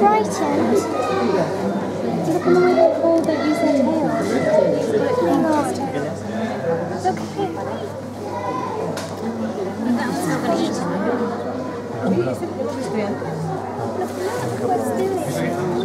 frightened? Look at the way they're called that use their tails. Hang on. Look at it. That one's not going to eat. Look, what's doing?